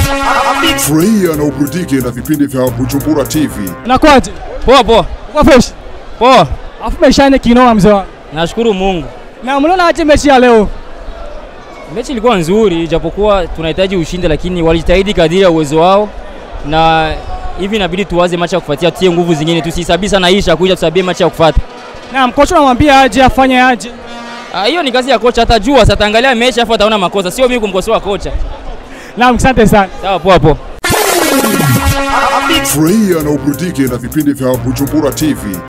Furahia na uburudike na vipindi vya Bujumbura TV. Nakwaje? Poa poa. Uko fresh? Poa. Afu meshane kinoa mzee wangu. Nashukuru Mungu. Na mliona aje mechi ya leo? Mechi ilikuwa nzuri japokuwa tunahitaji ushindi, lakini walijitahidi kadiri ya uwezo wao, na hivi inabidi tuwaze mechi ya kufuatia, tutie nguvu zingine, tusisabii sana isha kuja tusabie mechi ya kufuata. Na kocha anamwambia aje afanye aje? Hiyo ni kazi ya kocha, atajua sasa, ataangalia mechi afu ataona makosa, sio mimi kumkosoa kocha. Naam, asante sana. Sawa, poa poa. Furahia na uburudike na vipindi vya Bujumbura TV.